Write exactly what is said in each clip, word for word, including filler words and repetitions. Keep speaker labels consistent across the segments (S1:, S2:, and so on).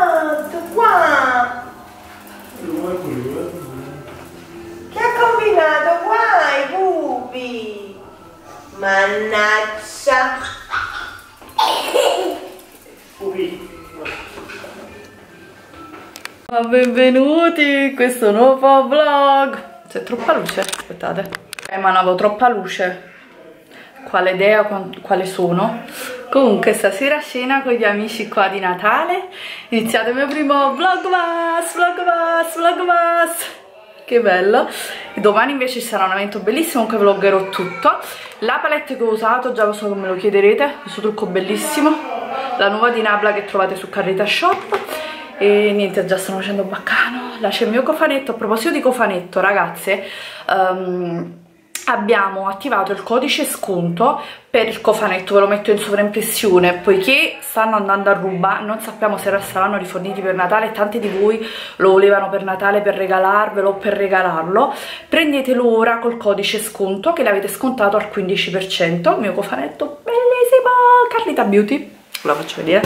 S1: Qua! Che ha combinato qua i pupi? Mannaggia! Pupi!
S2: Benvenuti in questo nuovo vlog. C'è troppa luce, aspettate. Emanavo troppa luce. Quale idea, quale sono? Comunque stasera cena con gli amici qua di Natale. Iniziate il mio primo vlogmas, vlogmas, vlogmas. Che bello. E domani invece ci sarà un evento bellissimo, comunque vloggerò tutto. La palette che ho usato, già lo so che me lo chiederete, questo trucco bellissimo. La nuova di Nabla che trovate su Carrita Shop. E niente, già stanno facendo baccano. Là c'è il mio cofanetto. A proposito di cofanetto, ragazze, um, abbiamo attivato il codice sconto per il cofanetto, ve lo metto in sovraimpressione, poiché stanno andando a ruba, non sappiamo se saranno riforniti per Natale, tanti di voi lo volevano per Natale per regalarvelo o per regalarlo. Prendetelo ora col codice sconto che l'avete scontato al quindici per cento. Il mio cofanetto bellissimo, Carlita Beauty, ve lo faccio vedere.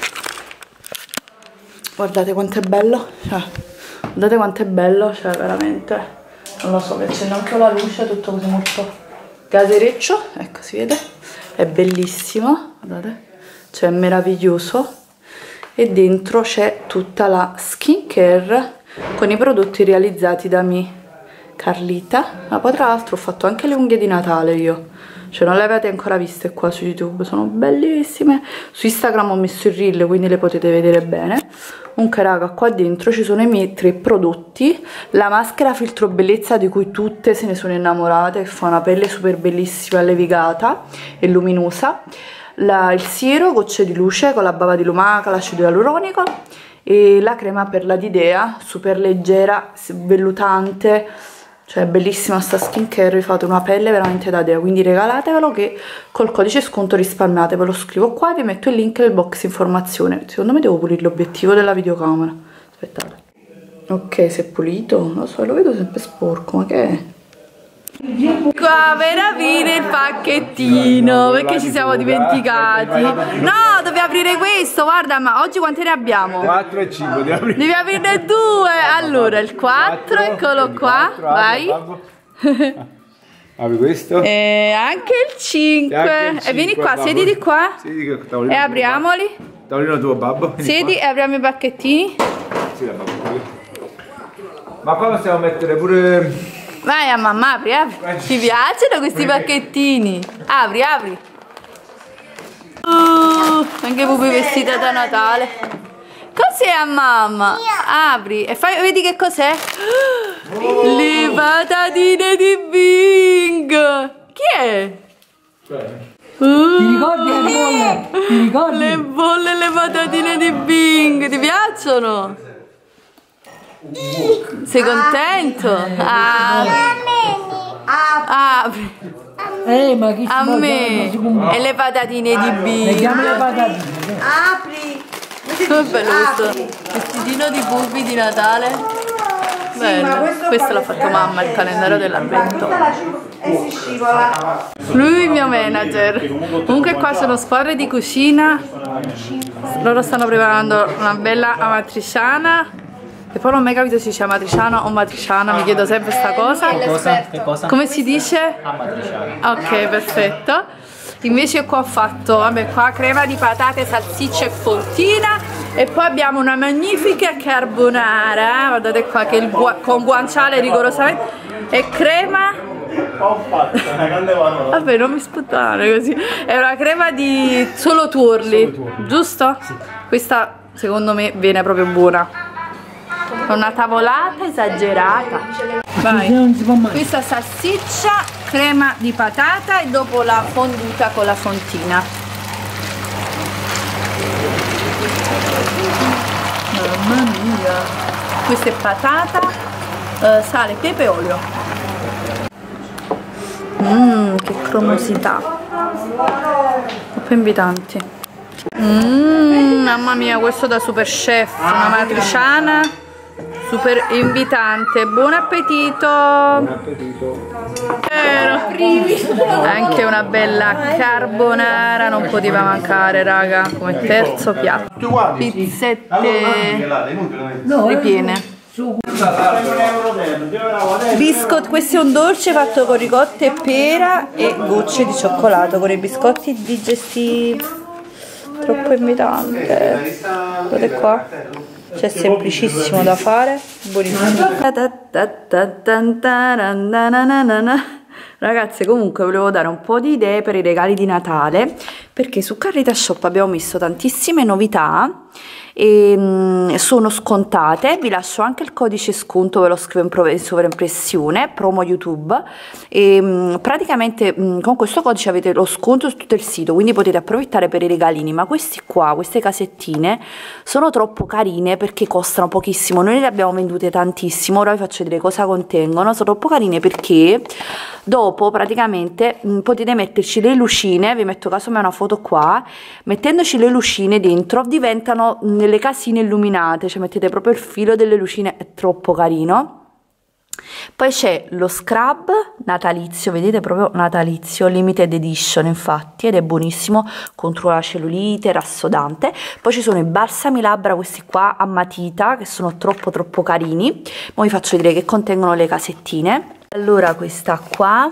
S2: Guardate quanto è bello, cioè, guardate quanto è bello, cioè veramente non lo so, vi accendo anche la luce, tutto così molto casereccio, ecco, si vede, è bellissimo, guardate, cioè è meraviglioso. E dentro c'è tutta la skincare con i prodotti realizzati da me, Carlita. Ma poi tra l'altro ho fatto anche le unghie di Natale io, cioè non le avete ancora viste qua su YouTube, sono bellissime. Su Instagram ho messo il reel, quindi le potete vedere bene. Comunque raga, qua dentro ci sono i miei tre prodotti. La maschera filtro bellezza di cui tutte se ne sono innamorate, che fa una pelle super bellissima, levigata e luminosa. La, il siero, gocce di luce con la bava di lumaca, l'acido ialuronico. E la crema per la Didea, super leggera, vellutante. Cioè è bellissima sta skincare, vi fate una pelle veramente da dea, quindi regalatevelo che col codice sconto risparmiate, ve lo scrivo qua e vi metto il link nel box informazione. Secondo me devo pulire l'obiettivo della videocamera, aspettate. Ok, si è pulito, non lo so, lo vedo sempre sporco, ma che è? Qua per aprire il pacchettino, perché ci siamo dimenticati. No, dobbiamo aprire questo, guarda, ma oggi quante ne abbiamo?
S3: quattro e cinque, devi aprire.
S2: Devi aprirne due. Allora, il quattro, eccolo qua, vai.
S3: Apri questo.
S2: E anche il cinque. E vieni qua, siediti qua. E apriamoli.
S3: Tavolino tuo babbo.
S2: Siedi e apriamo i pacchettini.
S3: Sì, la babbo. Ma qua possiamo mettere pure...
S2: Vai a mamma, apri, apri. Ti piacciono questi pacchettini? Apri, apri. Uh, anche pupi vestita da Natale. Cos'è a mamma? Apri e fai, vedi che cos'è? Le patatine di Bing. Chi è? Uh,
S4: Ti ricordi le bolle? Ti ricordi?
S2: Le bolle e le patatine di Bing. Ti piacciono? Sei contento? Ah, apri.
S4: Eh, ma chi
S2: A me. E le patatine di Bing.
S4: Vediamo le patatine.
S1: Apri!
S2: Come bello questo vestitino di pupi di Natale. Bello. Questo l'ha fatto mamma, il calendario dell'avvento.
S1: E si scivola.
S2: Lui il mio manager. Comunque qua sono squadre di cucina. Loro stanno preparando una bella amatriciana. E poi non mi capito se si dice amatriciana o matriciana, mi chiedo sempre sta cosa.
S5: Cosa? Che cosa?
S2: Come si dice?
S5: Amatriciana.
S2: Ok, perfetto. Invece qua ho fatto, vabbè, qua crema di patate, salsiccia e fontina. E poi abbiamo una magnifica carbonara, guardate qua che il gua con guanciale rigorosamente. E crema... Vabbè, non mi sputare così. È una crema di solo tuorli, giusto? Sì. Questa secondo me viene proprio buona. Una tavolata esagerata. Vai. Questa salsiccia, crema di patata e dopo la fonduta con la fontina. Mamma mia. Questa è patata, eh, sale, pepe e olio. Mmm, che cromosità. Troppo invitanti. Mmm, mamma mia, questo da super chef. Una matriciana super invitante. Buon appetito.
S3: Buon appetito.
S2: Anche una bella carbonara non poteva mancare, raga, come terzo piatto. Pizzette ripiene. Biscotti, questo è un dolce fatto con ricotta e pera e gocce di cioccolato con i biscotti digestivi. Troppo invitante. Guardate qua, c'è semplicissimo da fare, buonissimo. Ragazze, comunque volevo dare un po' di idee per i regali di Natale, perché su Carlita Shop abbiamo messo tantissime novità e mh, sono scontate. Vi lascio anche il codice sconto, ve lo scrivo in, in sovraimpressione, promo YouTube, e mh, praticamente mh, con questo codice avete lo sconto su tutto il sito, quindi potete approfittare per i regalini. Ma questi qua, queste casettine sono troppo carine perché costano pochissimo, noi le abbiamo vendute tantissimo. Ora vi faccio vedere cosa contengono. Sono troppo carine perché dopo praticamente mh, potete metterci le lucine, vi metto caso una foto qua, mettendoci le lucine dentro diventano mh, delle casine illuminate, cioè mettete proprio il filo delle lucine, è troppo carino. Poi c'è lo scrub natalizio, vedete, proprio natalizio, limited edition infatti, ed è buonissimo contro la cellulite, rassodante. Poi ci sono i balsami labbra, questi qua a matita, che sono troppo troppo carini. Ora vi faccio vedere che contengono le casettine. Allora, questa qua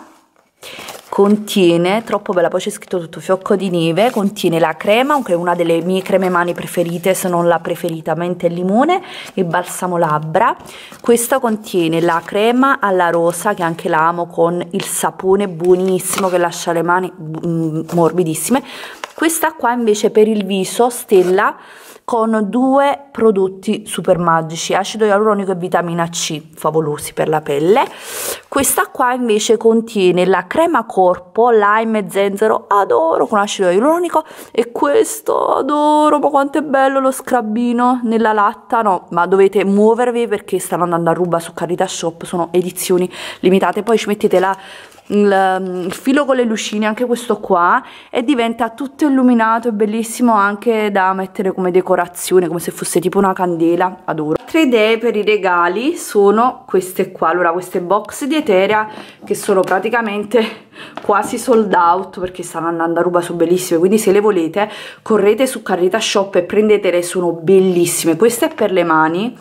S2: contiene, troppo bella, poi c'è scritto tutto, fiocco di neve, contiene la crema, che è una delle mie creme mani preferite, se non la preferita, mente e limone, e balsamo labbra. Questa contiene la crema alla rosa, che anche la amo, con il sapone buonissimo che lascia le mani mm, morbidissime. Questa qua invece per il viso, Stella, con due prodotti super magici, acido ialuronico e vitamina C, favolosi per la pelle. Questa qua invece contiene la crema corpo, lime e zenzero, adoro, con acido ialuronico, e questo adoro, ma quanto è bello lo scrabbino nella latta. No, ma dovete muovervi perché stanno andando a ruba su Carlita Shop, sono edizioni limitate. Poi ci mettete la Il, il filo con le lucine, anche questo qua, e diventa tutto illuminato, è bellissimo anche da mettere come decorazione, come se fosse tipo una candela, adoro. Altre idee per i regali sono queste qua. Allora, queste box di Eterea che sono praticamente quasi sold out perché stanno andando a ruba, sono bellissime, quindi se le volete correte su Carlita Shop e prendetele, sono bellissime. Questa è per le mani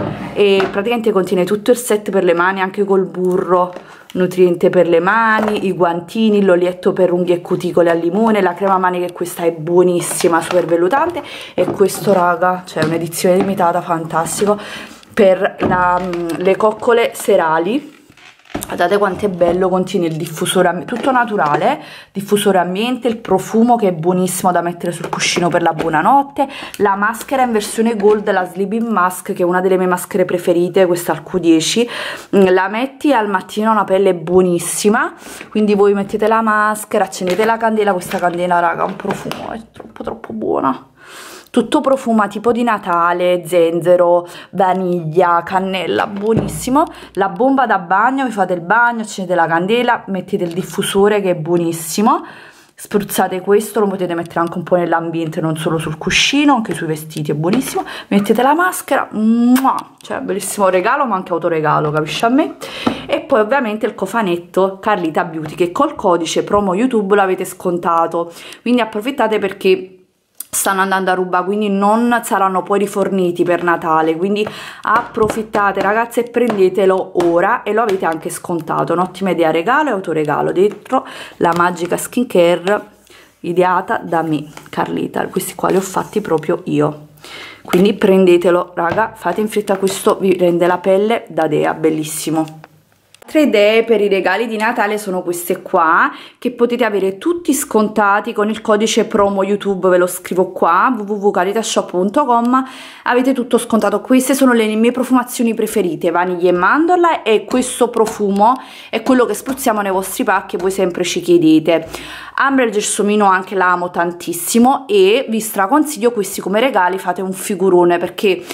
S2: e praticamente contiene tutto il set per le mani, anche col burro nutriente per le mani, i guantini, l'olietto per unghie e cuticole al limone, la crema mani, che questa è buonissima, super vellutante, e questo, raga, cioè un'edizione limitata, fantastico, per la, le coccole serali. Guardate quanto è bello, contiene il diffusore, tutto naturale, diffusore ambiente, il profumo che è buonissimo da mettere sul cuscino per la buonanotte, la maschera in versione gold, la sleeping mask, che è una delle mie maschere preferite, questa al Q dieci, la metti al mattino, una pelle buonissima, quindi voi mettete la maschera, accendete la candela, questa candela, raga, ha un profumo, è troppo troppo buona. Tutto profuma tipo di Natale, zenzero, vaniglia, cannella, buonissimo. La bomba da bagno, vi fate il bagno, accendete la candela, mettete il diffusore che è buonissimo, spruzzate questo, lo potete mettere anche un po' nell'ambiente, non solo sul cuscino, anche sui vestiti, è buonissimo. Mettete la maschera, muah, cioè bellissimo regalo, ma anche autoregalo, capisci a me? E poi ovviamente il cofanetto Carlita Beauty, che col codice promo YouTube l'avete scontato, quindi approfittate perché stanno andando a ruba, quindi non saranno poi riforniti per Natale, quindi approfittate, ragazze, e prendetelo ora, e lo avete anche scontato. Un'ottima idea, regalo e autoregalo. Dentro la magica skincare ideata da me, Carlita, questi qua li ho fatti proprio io, quindi prendetelo, raga, fate in fretta, questo vi rende la pelle da dea, bellissimo. Altre idee per i regali di Natale sono queste qua, che potete avere tutti scontati con il codice promo YouTube, ve lo scrivo qua, w w w punto carlitashop punto com, avete tutto scontato. Queste sono le mie profumazioni preferite, vaniglia e mandorla, e questo profumo è quello che spruzziamo nei vostri pacchi e voi sempre ci chiedete. Ambra e gelsomino anche la amo tantissimo, e vi straconsiglio questi come regali, fate un figurone, perché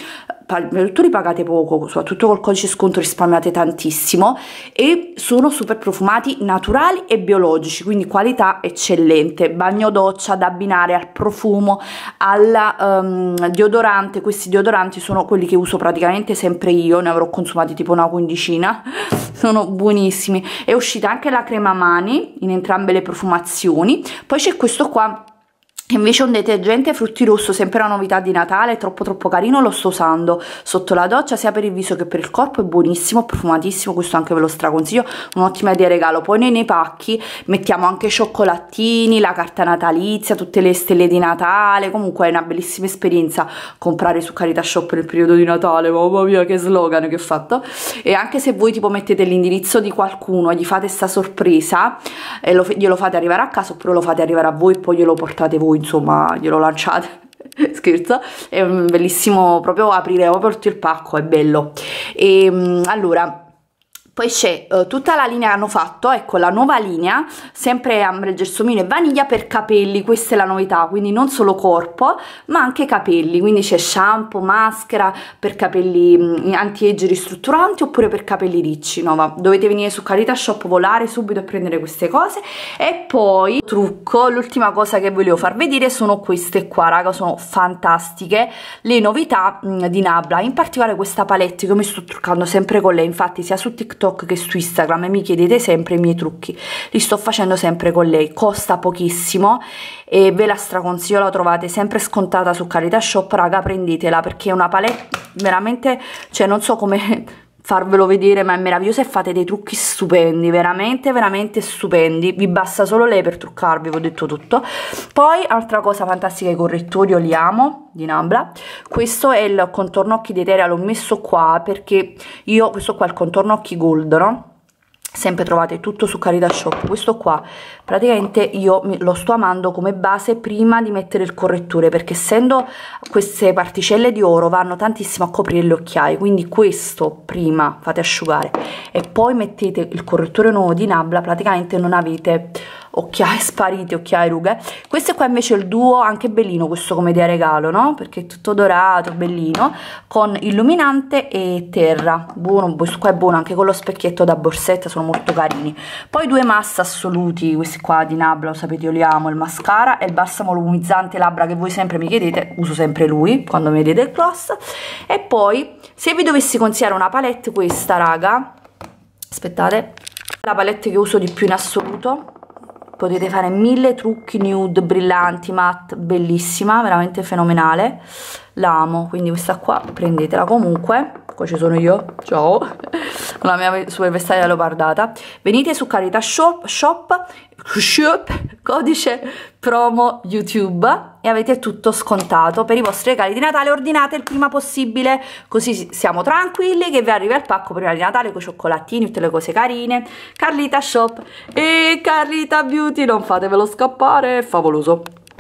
S2: produttori pagate poco, soprattutto col codice sconto risparmiate tantissimo, e sono super profumati, naturali e biologici, quindi qualità eccellente. Bagno doccia da abbinare al profumo, al um, deodorante. Questi deodoranti sono quelli che uso praticamente sempre io, ne avrò consumati tipo una quindicina, sono buonissimi. È uscita anche la crema mani in entrambe le profumazioni. Poi c'è questo qua, invece un detergente frutti rosso, sempre una novità di Natale, troppo troppo carino, lo sto usando sotto la doccia sia per il viso che per il corpo, è buonissimo, profumatissimo, questo anche ve lo straconsiglio, un'ottima idea regalo. Poi nei, nei pacchi mettiamo anche cioccolatini, la carta natalizia, tutte le stelle di Natale, comunque è una bellissima esperienza comprare su Carità Shop nel periodo di Natale, mamma mia che slogan che ho fatto. E anche se voi tipo mettete l'indirizzo di qualcuno e gli fate sta sorpresa e lo, glielo fate arrivare a casa, oppure lo fate arrivare a voi e poi glielo portate voi, insomma glielo lanciate, scherzo, è un bellissimo, proprio aprire proprio tutto il pacco, è bello. E allora poi c'è uh, tutta la linea che hanno fatto, ecco la nuova linea, sempre Ambre, Gelsomino e Vaniglia per capelli, questa è la novità, quindi non solo corpo ma anche capelli, quindi c'è shampoo, maschera per capelli anti-age ristrutturanti oppure per capelli ricci, no, ma dovete venire su Carità Shop, volare subito e prendere queste cose. E poi trucco, l'ultima cosa che volevo far vedere sono queste qua, raga, sono fantastiche le novità mh, di Nabla, in particolare questa palette che io mi sto truccando sempre con lei, infatti sia su TikTok che su Instagram e mi chiedete sempre i miei trucchi, li sto facendo sempre con lei, costa pochissimo e ve la straconsiglio, la trovate sempre scontata su Carità Shop, raga, prendetela perché è una palette veramente, cioè non so come farvelo vedere, ma è meravigliosa e fate dei trucchi stupendi, veramente veramente stupendi, vi basta solo lei per truccarvi, vi ho detto tutto. Poi altra cosa fantastica, i correttori, io li amo, di Nabla. Questo è il contorno occhi di Eterea, l'ho messo qua perché io, questo qua è il contorno occhi gold, no? Sempre trovate tutto su Carità Shop. Questo qua praticamente io lo sto amando come base prima di mettere il correttore, perché essendo queste particelle di oro vanno tantissimo a coprire le occhiaie, quindi questo prima fate asciugare e poi mettete il correttore nuovo di Nabla, praticamente non avete occhiaie sparite, occhiaie rughe. Questo qua invece è il duo, anche bellino questo come idea regalo, no? Perché è tutto dorato, bellino, con illuminante e terra, buono, questo qua è buono anche con lo specchietto da borsetta, sono molto carini. Poi due must assoluti, questi qua di Nabla, lo sapete io li amo, il mascara e il balsamo lumizzante labbra che voi sempre mi chiedete, uso sempre lui quando mi vedete il gloss. E poi se vi dovessi consigliare una palette, questa raga, aspettate, la palette che uso di più in assoluto, potete fare mille trucchi nude, brillanti, matte, bellissima, veramente fenomenale, la amo, quindi questa qua prendetela. Comunque qua ci sono io, ciao, con la mia super vestaglia leopardata. Venite su Carità Shop, shop, shop, codice promo YouTube e avete tutto scontato per i vostri regali di Natale. Ordinate il prima possibile, così siamo tranquilli che vi arriva il pacco prima di Natale con cioccolatini, tutte le cose carine. Carlita Shop e Carlita Beauty, non fatevelo scappare, è favoloso.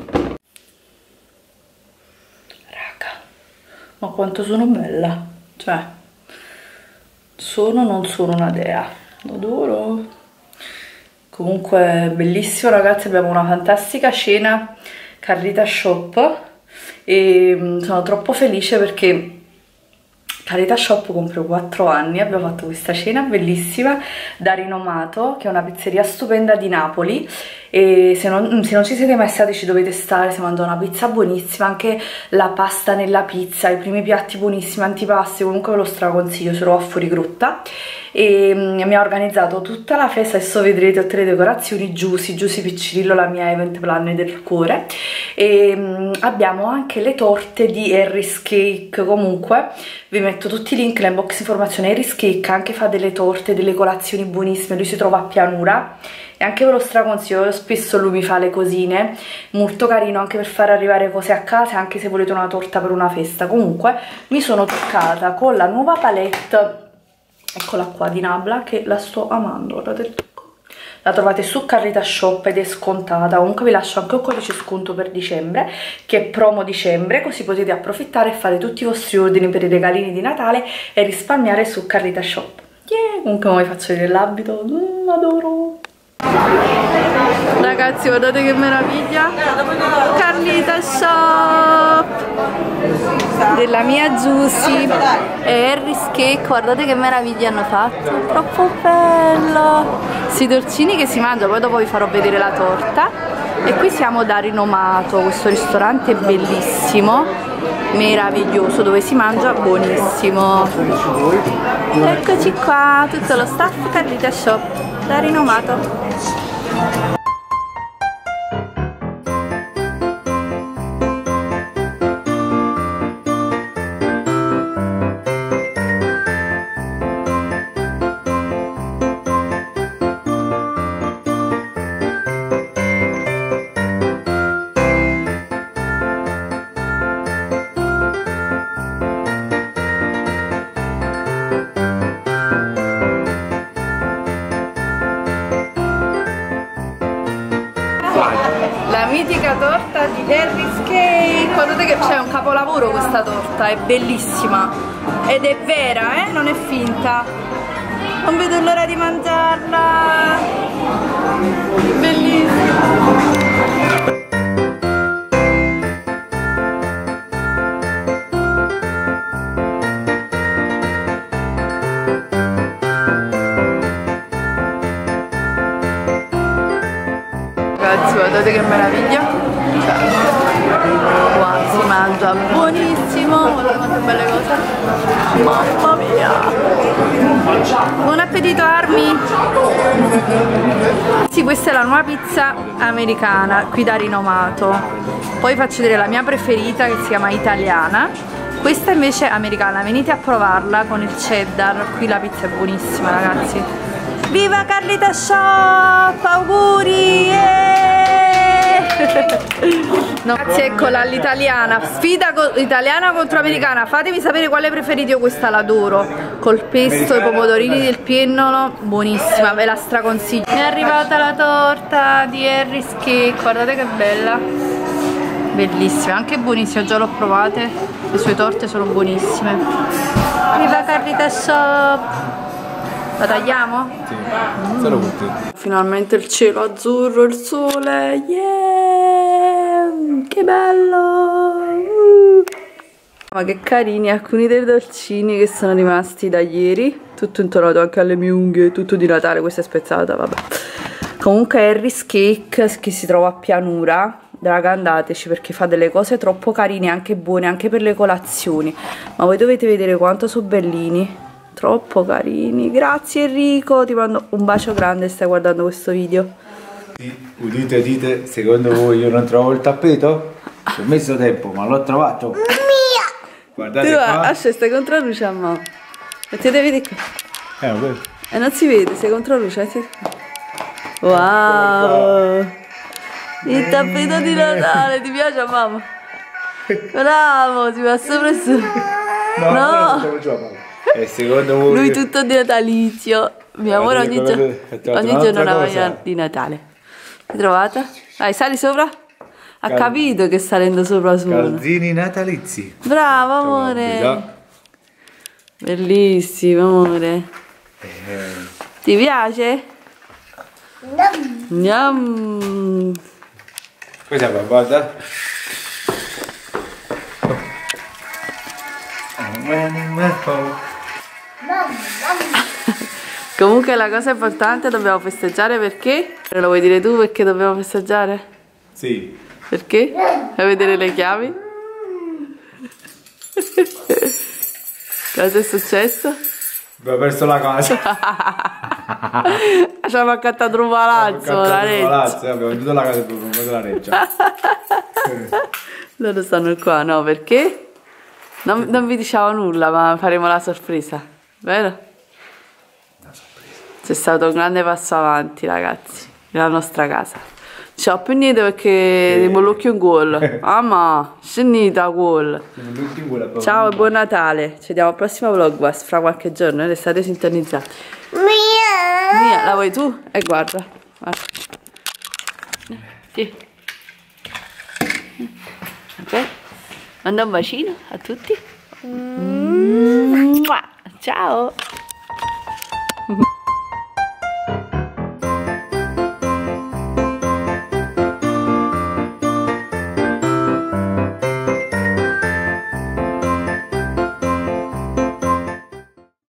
S2: Raga, ma quanto sono bella, cioè sono, non sono una dea, lo adoro. Comunque bellissimo, ragazzi, abbiamo una fantastica cena Carità Shop e sono troppo felice perché Carità Shop compie quattro anni, abbiamo fatto questa cena bellissima da Rinomato, che è una pizzeria stupenda di Napoli, e se non, se non ci siete mai stati ci dovete stare, si mangia una pizza buonissima, anche la pasta nella pizza, i primi piatti buonissimi, antipasti, comunque ve lo straconsiglio, se lo a fuori grotta. E mm, mi ha organizzato tutta la festa, adesso vedrete tutte le decorazioni, Giusy, Giusy Piccirillo, la mia event planner del cuore, e mm, abbiamo anche le torte di Harry's Cake. Comunque vi metto tutti i link nel box informazione. Harry's Cake anche fa delle torte, delle colazioni buonissime, lui si trova a Pianura e anche ve lo straconsiglio, spesso lui mi fa le cosine, molto carino anche per far arrivare cose a casa, anche se volete una torta per una festa. Comunque mi sono truccata con la nuova palette, eccola qua, di Nabla, che la sto amando, guardate il trucco. La trovate su Carità Shop ed è scontata. Comunque vi lascio anche un codice sconto per dicembre, che è promo dicembre, così potete approfittare e fare tutti i vostri ordini per i regalini di Natale e risparmiare su Carità Shop. Yeah! Comunque vi faccio vedere l'abito, mm, adoro! Ragazzi, guardate che meraviglia! Carlita Shop della mia Giusy e Harry's Cake, guardate che meraviglia hanno fatto, troppo bello! Questi dolcini che si mangiano, poi dopo vi farò vedere la torta. E qui siamo da Rinomato, questo ristorante bellissimo, meraviglioso, dove si mangia buonissimo. Eccoci qua, tutto lo staff Carlita Shop da Rinomato. La mitica torta di Harry's Cake, guardate che c'è un capolavoro questa torta, è bellissima ed è vera, eh? Non è finta. Non vedo l'ora di mangiarla, bellissima. Ragazzi, guardate che meraviglia, cioè, qua si mangia buonissimo, guardate quante belle cose, mamma mia, buon appetito Armi. Sì, questa è la nuova pizza americana qui da Rinomato, poi faccio vedere la mia preferita che si chiama Italiana, questa invece è americana, venite a provarla con il cheddar, qui la pizza è buonissima ragazzi. Viva Carlita Shop, auguri! No, ragazzi, eccola all'italiana, sfida co italiana contro americana, fatemi sapere quale preferite, io questa l'adoro, col pesto, i pomodorini del piennolo, buonissima, ve la straconsiglio. Mi è arrivata la torta di Harry's Cake, guardate che bella, bellissima, anche buonissima, già l'ho provate, le sue torte sono buonissime. Viva Carlita Shop! La tagliamo?
S3: Sì, solo tutti.
S2: Finalmente il cielo azzurro, il sole, yeah! Che bello! Uh. Ma che carini alcuni dei dolcini che sono rimasti da ieri, tutto intonato anche alle mie unghie, tutto di Natale, questa è spezzata, vabbè. Comunque Harry's Cake, che si trova a Pianura, raga, andateci perché fa delle cose troppo carine, anche buone, anche per le colazioni, ma voi dovete vedere quanto sono bellini. Troppo carini, grazie Enrico, ti mando un bacio grande se stai guardando questo video.
S3: Sì, udite, udite, secondo voi io non trovo il tappeto? Ci ho messo tempo, ma l'ho trovato. Mia! Guardate
S2: tu,
S3: qua.
S2: Asce, stai contro luce a mo'. Mettete, vedi qua.
S3: Eh, quello.
S2: E non si vede, sei contro luce. Mettete qua. Wow! Il tappeto di Natale, ti piace a mamma? Bravo, ti va sopra e su.
S3: No,
S2: no.
S3: no. Giù, e secondo voi...
S2: Lui tutto di natalizio. Mio amore, ogni, gio ogni giorno una voglia di Natale. L'hai trovata? Vai, sali sopra. Ha Cal capito che salendo sopra su.
S3: Calzini natalizi.
S2: Bravo amore. Bellissimo amore.
S3: Eh.
S2: Ti piace? Yum.
S3: Cosa fa? Guarda.
S2: Comunque la cosa importante, dobbiamo festeggiare perché? Lo vuoi dire tu perché dobbiamo festeggiare?
S3: Sì.
S2: Perché? Vuoi vedere le chiavi? Cosa è successo?
S3: Abbiamo perso la casa.
S2: Ci abbiamo accattato un palazzo, la reggia.
S3: Abbiamo venduto la casa e abbiamo comprato la reggia.
S2: Loro stanno qua, no? Perché? Non, non vi diciamo nulla, ma faremo la sorpresa, vero?
S3: Una sorpresa.
S2: C'è stato un grande passo avanti, ragazzi, nella nostra casa. Ci ho più niente perché ti l'occhio in gol. Ah, ma scendita gol. Ciao e buon Natale. Ci vediamo al prossimo vlog fra qualche giorno, restate sintonizzati. Mia! Mia, la vuoi tu? E guarda. guarda. Sì. Ok. Manda un bacino a tutti. Mm. Ciao.